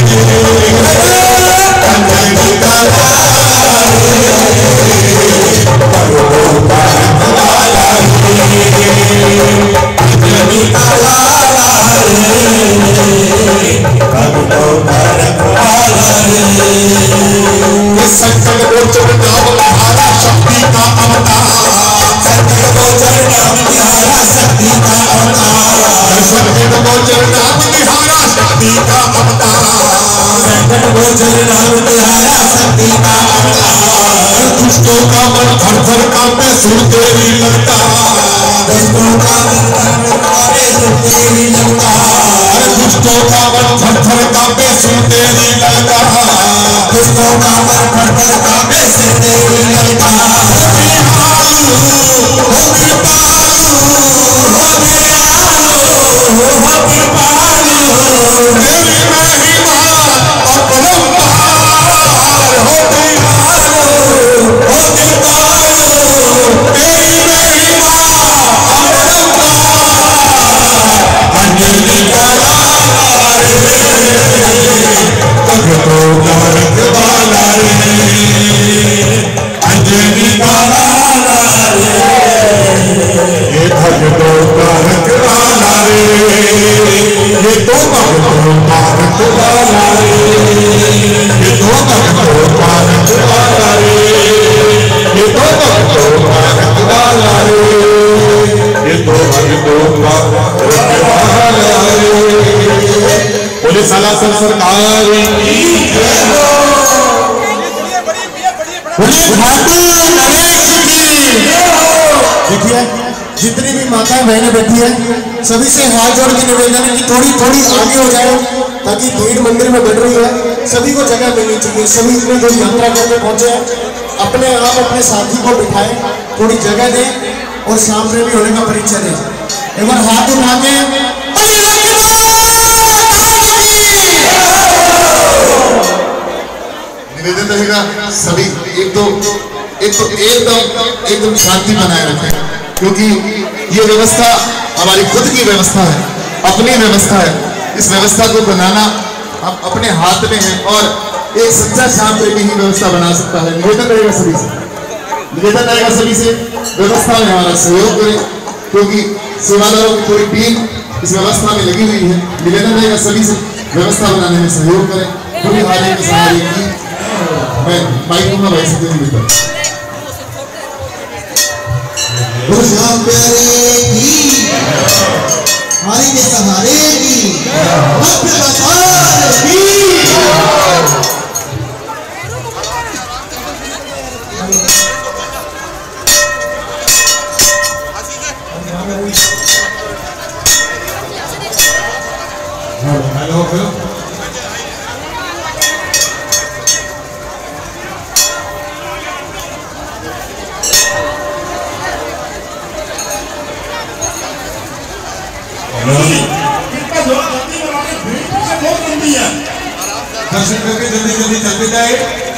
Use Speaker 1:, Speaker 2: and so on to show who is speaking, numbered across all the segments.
Speaker 1: जितनी भी माताएं बहनें बैठी है सभी से हाथ जोड़ के निवेदन है कि थोड़ी थोड़ी आगे हो जाए ताकि भीड़ मंदिर में बढ़ रही है, सभी को जगह मिलनी चाहिए। सभी इतनी दूर यात्रा करके पहुंचे हैं, अपने आप अपने साथी को बिठाएं, थोड़ी जगह दें और सामने भी होने का परिचय दें। एक बार हाथ उठा के
Speaker 2: निवेदन रहेगा सभी एकदम शांति बनाए रखें, क्योंकि ये व्यवस्था हमारी खुद की व्यवस्था है, अपनी व्यवस्था है। इस व्यवस्था को बनाना हम अपने हाथ में है और एक सच्चा शांत प्रेमी ही व्यवस्था बना सकता है। निवेदन रहेगा सभी से व्यवस्था में हमारा सहयोग करें, क्योंकि सेवादारों की पूरी टीम इस व्यवस्था में लगी हुई है। निवेदन रहेगा सभी से व्यवस्था बनाने में सहयोग करें। पूरी हालत की सहारे की मैं माइक में भाई से मिलता
Speaker 1: हमारी के सहारे की
Speaker 3: दर्शन करके जल्दी जल्दी चलते जाए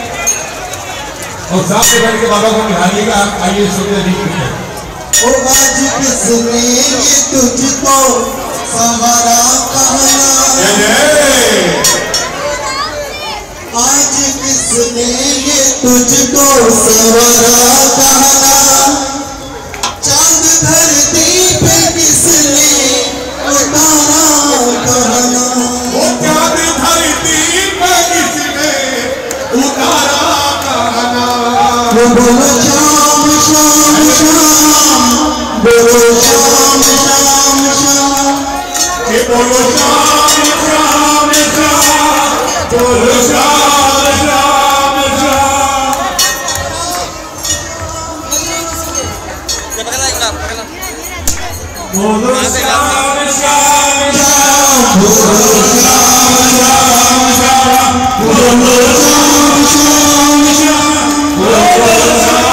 Speaker 3: और सामने बैठ के बाबा को निहारिएगा। आप आइए
Speaker 1: ओ आज किसने ये तुझको सहारा कहना, आज किसने ये तुझको सहारा कहना, चांद धरती पे किसने उतारा कहना,
Speaker 3: वो चांद धरती पे किसने उतारा कहना,
Speaker 1: वो बोलो शाम शाम शाम, बोलो शाम शाम शाम,
Speaker 3: ये बोलो शाम शाम शाम, बोलो शाम शाम शाम। बोलो शाम शाम शाम, बोलो शाम शाम शाम, बोलो शाम शाम शाम, बोलो शाम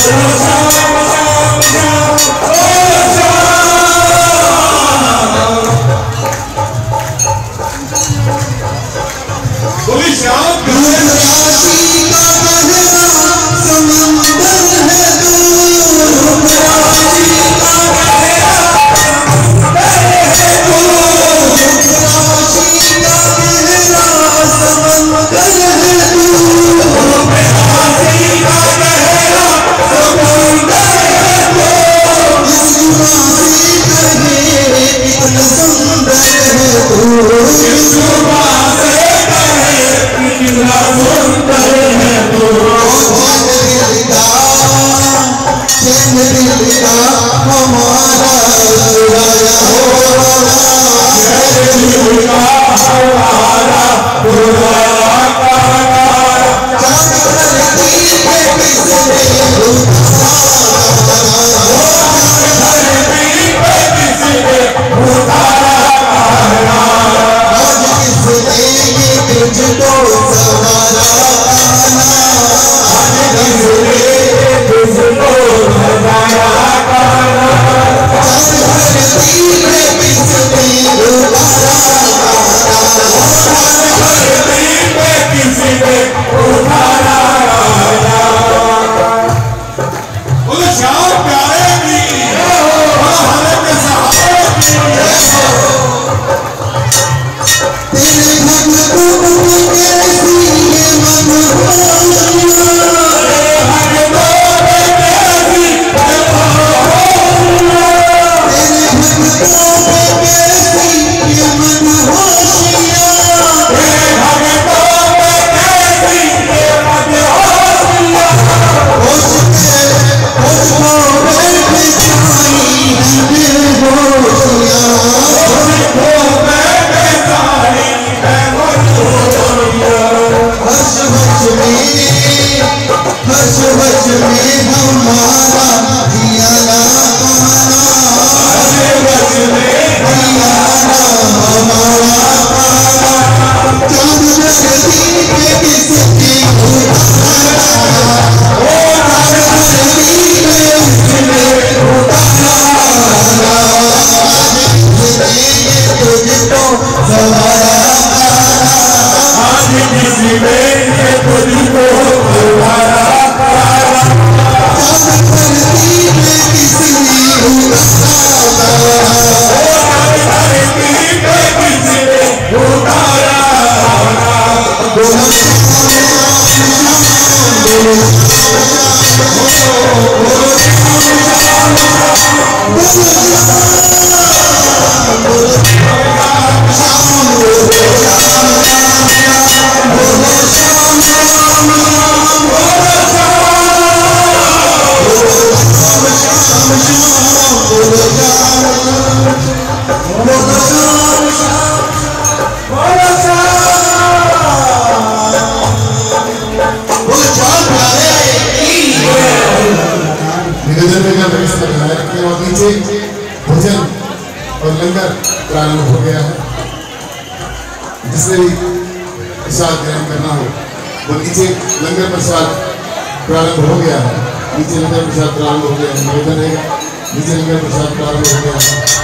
Speaker 2: भोजन और लंगर प्रारंभ हो गया है। जिसने भी प्रसाद ग्रहण करना हो वो नीचे लंगर प्रसाद प्रारंभ हो गया है। नीचे लंगर प्रसाद प्रारंभ हो गया है। निवेदन रहेगा नीचे लंगर प्रसाद प्रारंभ हो गया है।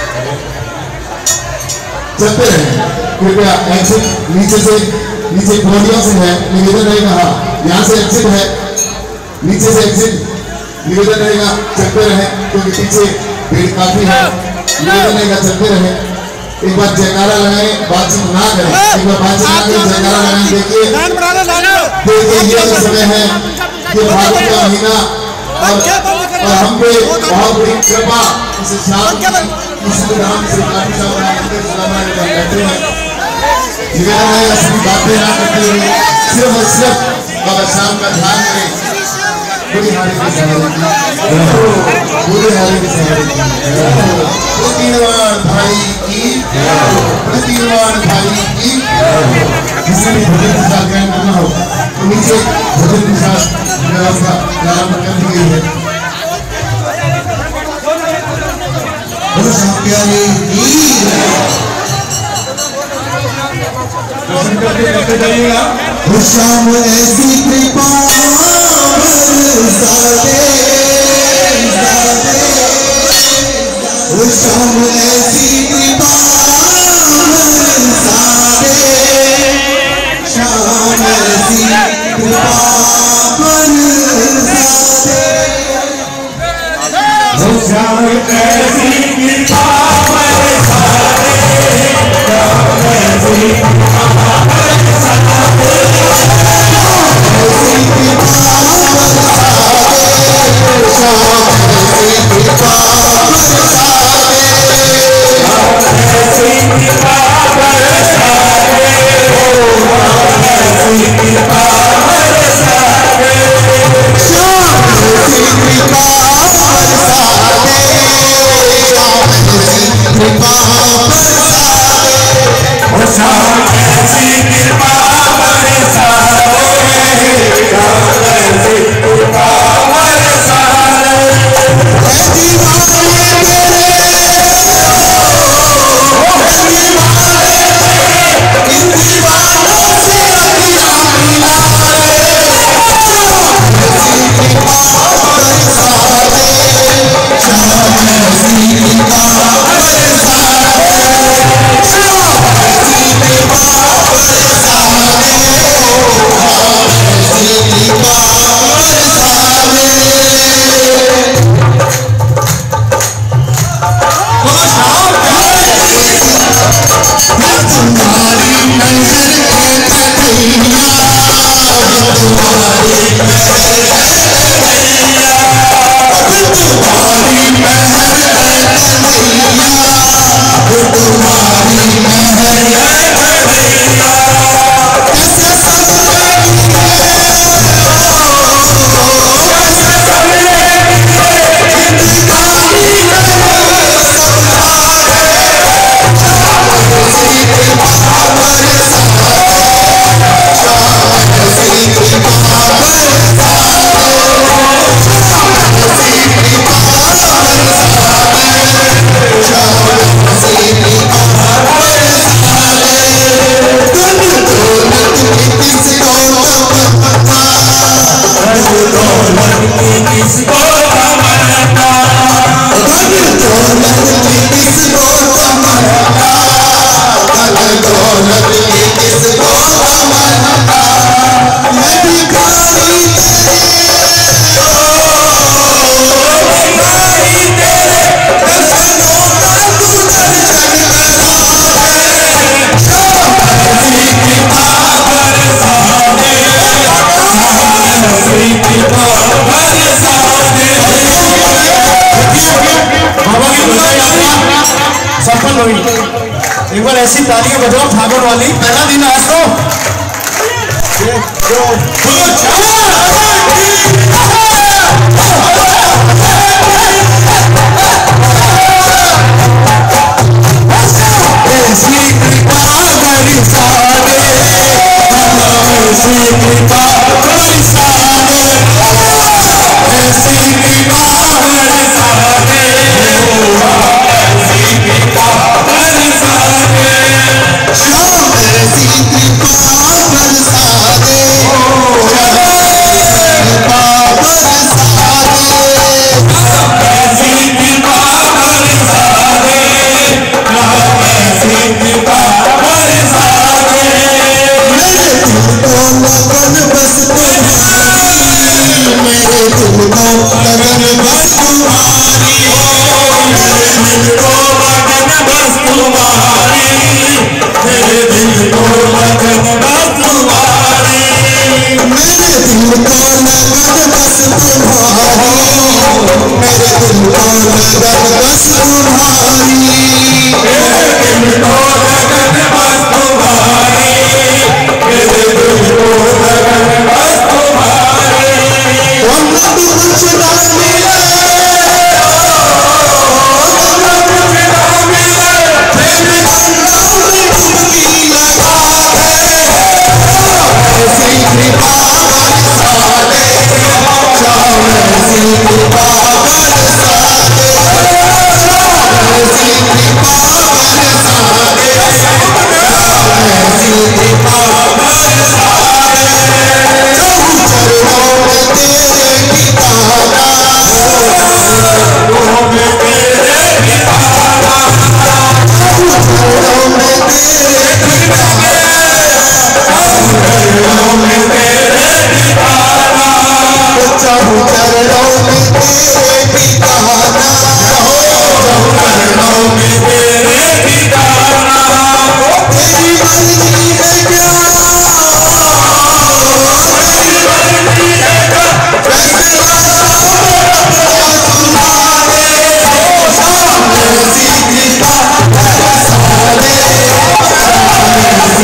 Speaker 2: चलते रहें कृपया। एग्जिट नीचे से नीचे पोडियम से है। निवेदन रहेगा हाँ यहाँ से एग्जिट है। नीचे से एग्जिट निवेदन रहेगा चलते रहें क्योंकि पीछे भीड़ काफी है। निवेदन रहेगा चलते रहें। एक बार जयकारा लगाएं बातचीत ना करें। एक बार बातचीत ना करें जयकारा लगाएं। देखिए ये जो समय है ये भादों का महीना और हम पे बहुत बड़ी कृपा इस शाम इस धाम से काफी सारा बैठे हैं। निवेदन रहेगा सभी बातें ना करते हुए सिर्फ और सिर्फ बाबा शाम का ध्यान करें। पूरी हारी की सवारी पूरे हारी की सवारी प्रतिवान भाई की प्रतिवान भाई की। जिससे भी भजन के साथ ग्रहण करना हो तो नीचे भजन के साथ व्यवस्था प्रारंभ कर दी गई है। दर्शन करते जाइएगा। शाम ऐसी कृपा बरसाते
Speaker 1: सफल हुई। एक बार ऐसी तालियां बजाओ फागुन वाली। पहला दिन आज तो
Speaker 2: चरणों में तेरे ठिकाना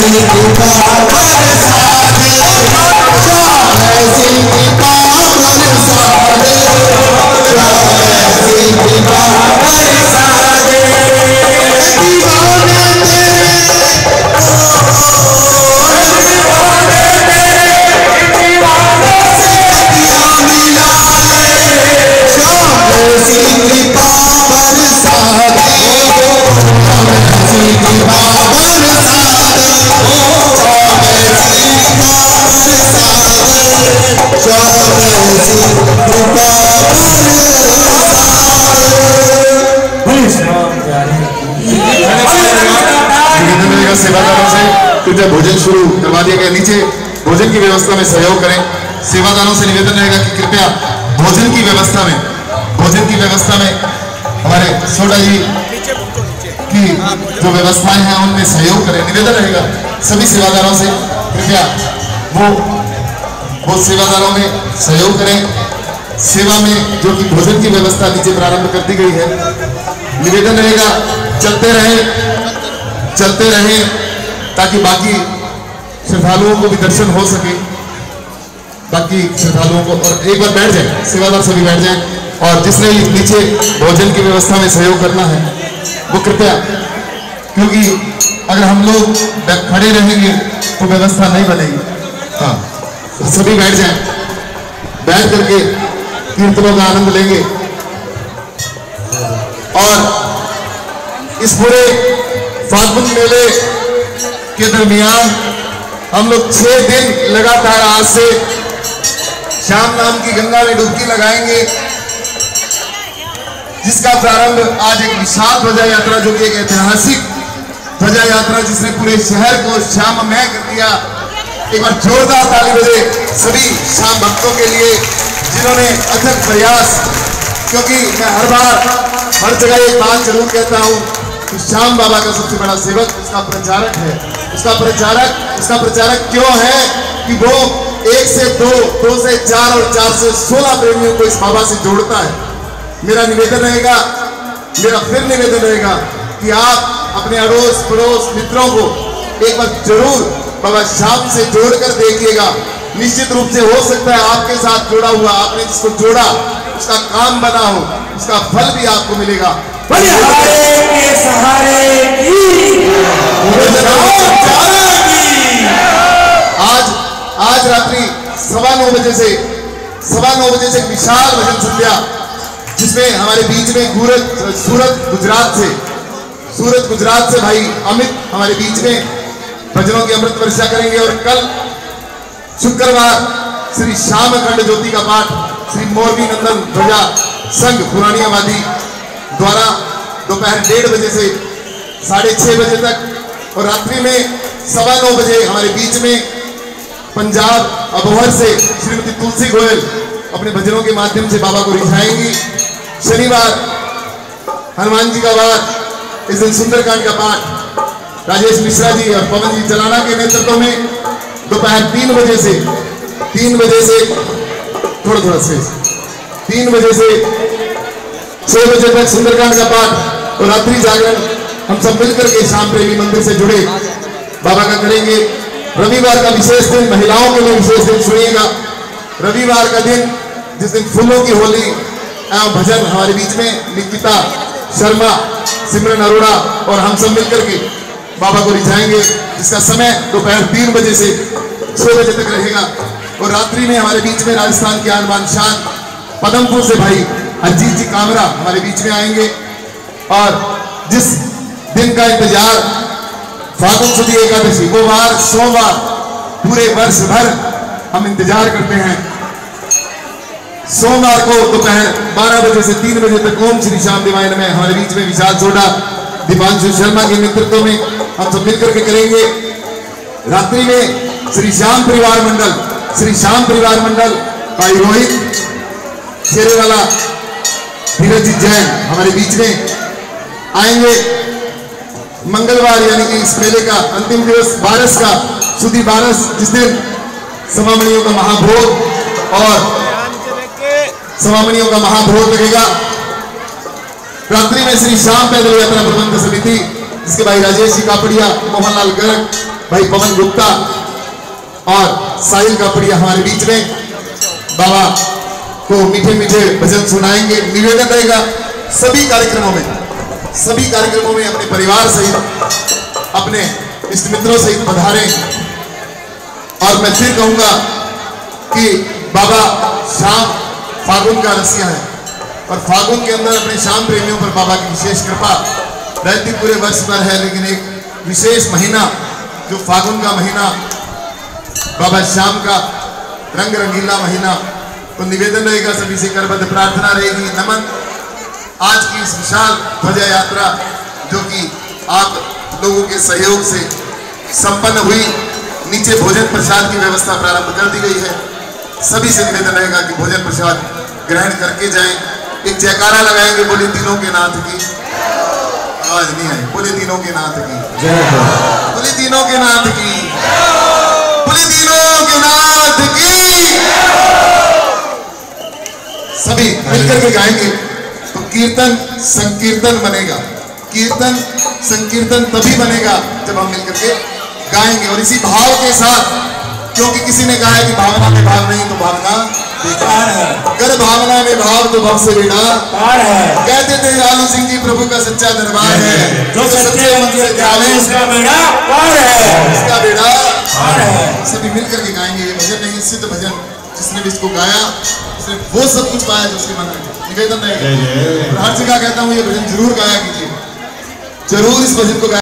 Speaker 2: सेवादारों से कृपया भोजन शुरू करवा दिया गया। नीचे भोजन की व्यवस्था में सहयोग करें। सेवादारों से निवेदन रहेगा कि कृपया भोजन की व्यवस्था में हमारे सोडा जी की जो व्यवस्थाएं हैं उनमें सहयोग करें। निवेदन रहेगा सभी सेवादारों से कृपया वो सेवादारों में सहयोग करें। सेवा में जो कि भोजन की व्यवस्था नीचे प्रारंभ कर दी गई है, निवेदन रहेगा चलते रहे ताकि बाकी श्रद्धालुओं को भी दर्शन हो सके। बाकी श्रद्धालुओं को, और एक बार बैठ जाए, सेवादार सभी बैठ जाएं, और जिसने नीचे भोजन की व्यवस्था में सहयोग करना है वो कृपया, क्योंकि अगर हम लोग खड़े रहेंगे तो व्यवस्था नहीं बनेगी। हाँ, तो सभी बैठ जाएं, बैठ करके कीर्तनों का आनंद लेंगे। और इस पूरे फागुन मेले के दरमियान हम लोग 6 दिन लगातार आज से श्याम नाम की गंगा में डुबकी लगाएंगे, जिसका प्रारंभ आज एक विशाल ध्वजा यात्रा, जो कि एक ऐतिहासिक ध्वजा यात्रा जिसने पूरे शहर को श्याममय कर दिया। एक बार जोरदार ताली बजे सभी श्याम भक्तों के लिए जिन्होंने अथक प्रयास, क्योंकि मैं हर जगह एक बात जरूर कहता हूँ कि श्याम बाबा का सबसे बड़ा सेवक उसका प्रचारक है। उसका प्रचारक क्यों है कि वो 1 से 2, 2 से 4 और 4 से 16 प्रेमियों को इस बाबा से जोड़ता है। मेरा फिर निवेदन रहेगा कि आप अपने अड़ोस पड़ोस मित्रों को एक बार जरूर बाबा श्याम से जोड़कर देखिएगा। निश्चित रूप से हो सकता है आपके साथ जुड़ा हुआ, आपने जिसको जोड़ा उसका काम बना हो, उसका फल भी आपको मिलेगा। आज रात्रि 9:15 बजे से एक विशाल भजन संध्या, जिसमें हमारे बीच में सूरत गुजरात से भाई अमित हमारे बीच में भजनों की अमृत वर्षा करेंगे। और कल शुक्रवार श्री श्याम अखंड ज्योति का पाठ श्री मोरबी नंदन ध्वजा संघ पुरानियावादी द्वारा दोपहर 1:30 बजे से 6:30 बजे तक, और रात्रि में 9:15 बजे हमारे बीच में पंजाब अबोहर से श्रीमती तुलसी गोयल अपने भजनों के माध्यम से बाबा को रिझाएंगी। शनिवार हनुमान जी का वार, इस दिन सुंदरकांड का पाठ राजेश मिश्रा जी और पवन जी चलाना के नेतृत्व में दोपहर 3 बजे से 3 बजे से 6 बजे तक सुंदरकांड का पाठ और रात्रि जागरण हम सब मिलकर के श्याम प्रेमी मंदिर से जुड़े बाबा का करेंगे। रविवार का विशेष दिन, महिलाओं के लिए विशेष दिन सुनिएगा। रविवार का दिन, जिस दिन फूलों की होली एवं भजन, हमारे बीच में निकिता शर्मा, सिमरन अरोड़ा और हम सब मिलकर के बाबा को रिझाएंगे, जिसका समय दोपहर 3 बजे से 6 बजे तक रहेगा। और रात्रि में हमारे बीच में राजस्थान के आन शान पदमपुर से भाई अजीत जी कामरा हमारे बीच में आएंगे। और जिस दिन का इंतजार फागुन सुदी एकादशी को वार सोमवार पूरे वर्ष भर हम इंतजार करते हैं, सोमवार को दोपहर 12 बजे से 3 बजे तक ओम श्री श्याम दिवाइन में हमारे बीच में विशाल सोडा दीपांशु शर्मा के नेतृत्व में हम सब मिलकर के करेंगे। रात्रि में श्री श्याम परिवार मंडल भाई रोहित शेरेवाला, धीरज जी जैन हमारे बीच में आएंगे। मंगलवार यानी कि इस मेले का अंतिम दिवस बारस का सुधी बारस, जिस दिन समामणियों का महाभोग लगेगा। रात्रि में श्री श्याम पैदल यात्रा प्रबंध समिति, जिसके भाई राजेश जी कापड़िया, मोहनलाल गर्ग, भाई पवन गुप्ता और साहिल कापड़िया हमारे बीच में बाबा को मीठे मीठे भजन सुनाएंगे। निवेदन रहेगा सभी कार्यक्रमों में अपने परिवार सहित, अपने इष्ट मित्रों सहित पधारें। और मैं फिर कहूंगा कि बाबा श्याम फागुन का रसिया है और फागुन के अंदर अपने श्याम प्रेमियों पर बाबा की विशेष कृपा रहती पूरे वर्ष भर है, लेकिन एक विशेष महीना जो फागुन का महीना बाबा श्याम का रंग रंगीला महीना, तो निवेदन रहेगा सभी से, करबद्ध प्रार्थना रहेगी, नमन। आज की इस विशाल ध्वजा यात्रा जो कि आप लोगों के सहयोग से संपन्न हुई, नीचे भोजन प्रसाद की व्यवस्था प्रारंभ कर दी गई है। सभी से निवेदन रहेगा कि भोजन प्रसाद ग्रहण करके जाएं। एक जयकारा लगाएंगे, बोले तीनों के नाथ की, आवाज नहीं आई, बोले तीनों के नाथ की, बोले तीनों के नाथ की, बोले तीनों के नाथ की। सभी मिलकर के गाएंगे तो कीर्तन संकीर्तन बनेगा। कीर्तन संकीर्तन तभी बनेगा जब हम मिलकर के गाएंगे और इसी भाव के साथ, क्योंकि किसी ने कहा है कि भावना में भाव नहीं तो भावना बेकार है, कर भावना में भाव तो भव से बेड़ा पार है। कहते थे लालू सिंह जी प्रभु का सच्चा दरबार है, जो सच्चे मन से जाने उसका बेड़ा पार है, उसका बेड़ा पार है। सभी मिलकर के गाएंगे। ये भजन नहीं, सिद्ध भजन, जिसने भी इसको गाया उसने वो सब कुछ पाया जो उसके मन में। निवेदन रहेगा, हर जगह कहता हूँ ये भजन जरूर गाया कीजिए, जरूर इस भजन को गाया।